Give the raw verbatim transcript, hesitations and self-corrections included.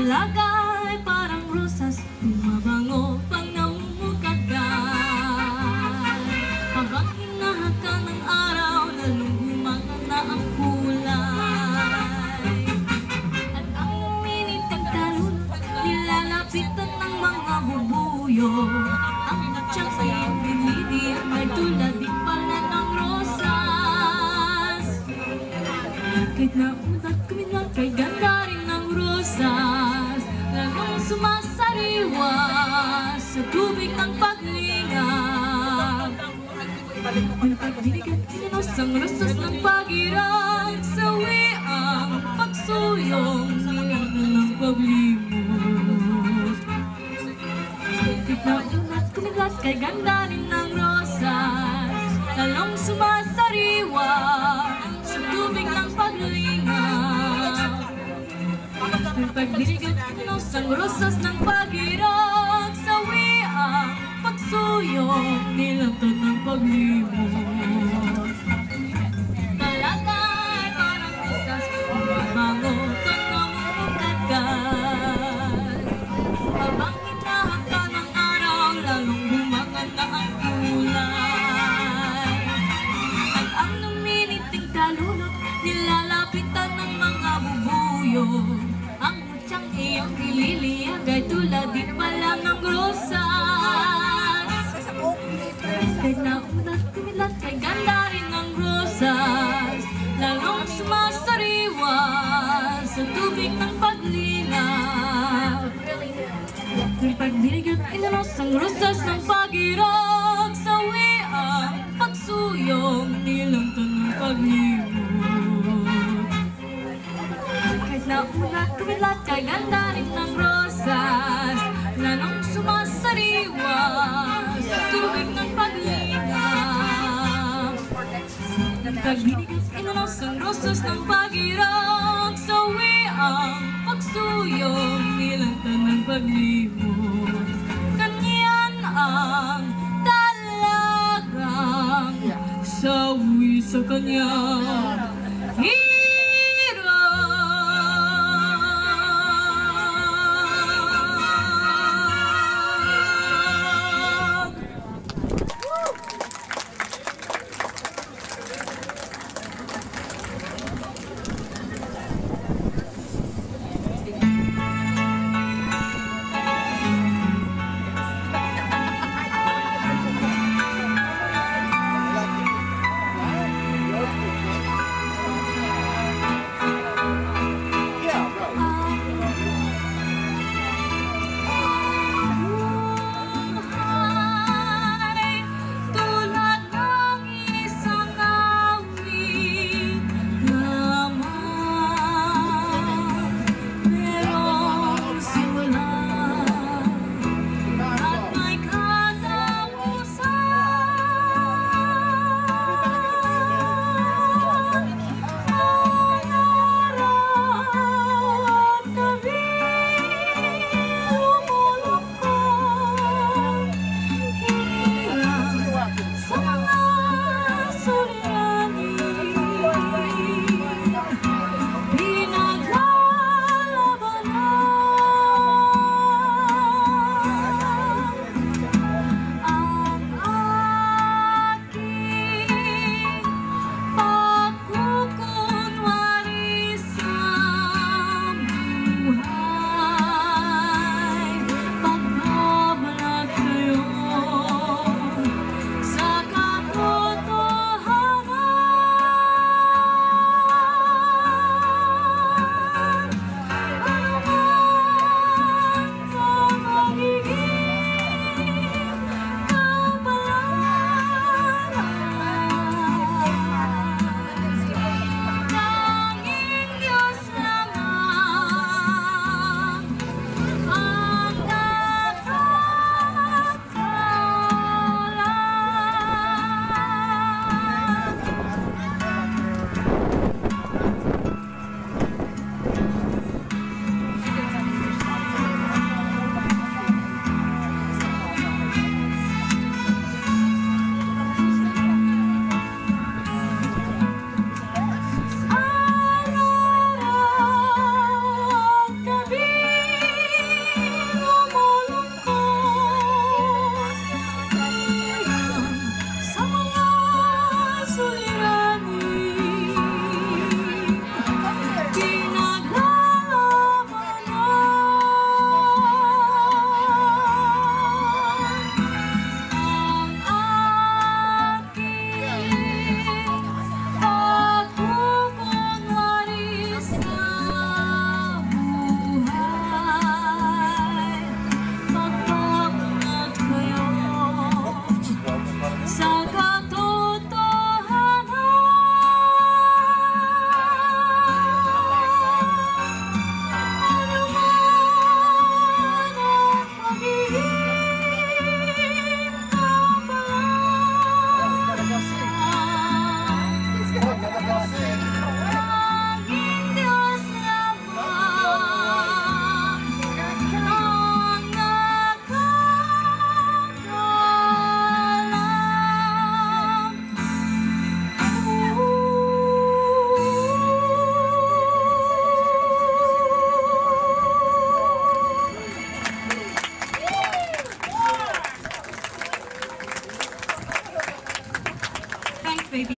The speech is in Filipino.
Dalaga ay parang rosas, bumabango pang namumugagay. Habang hinahaka ng araw, lalong gumagana ang kulay. At ang uminitang talon, nilalapitan ng mga bubuyo. Ang natsang iyong dinidiyang ay tulad din pala ng rosas. Kahit naunat kumilang kay ganda rin ng rosas, lalong sumasariwa sa tubig ng paglingap. Ang pagdinig at sinos ang rosas ng pag-irag, sawi ang pagsuyong nilang ng paglimot. Kahit naunat kumilang kay ganda rin ng rosas, lalong sumasariwa sa tubig ng paglingap. Ang pagdinig at sinos ang rosas ng pag-irag, sawi ang pagsuyong nilantad ng paglimot. Talaga ay parang rosas, bumabango pang namumugagay. Habang hinahaka ng araw, lalong bumaganda ang kulay. At ang luminiting talunot, nilalapitan ng mga bubuyo. Ang mutsang iyong nililiyag ay tulad din pala ng rosas. Kahit naunat kumilat kay ganda rin ng rosas, lalong sumasariwa sa tubig ng paglingap. Ang pagdinig at inanos ang rosas ng pag-irag, sawi ang pagsuyong nilantad ng paglimot. Kahit naunat kumilat kay ganda rin ng rosas, lalong sumasariwa sa tubig ng paglingap. Ang pagdinig at inanos ang rosas ng pag-irag, sawi ang pagsuyong nilantad ng paglimot. Kanyan ang talagang sawi sa kanya.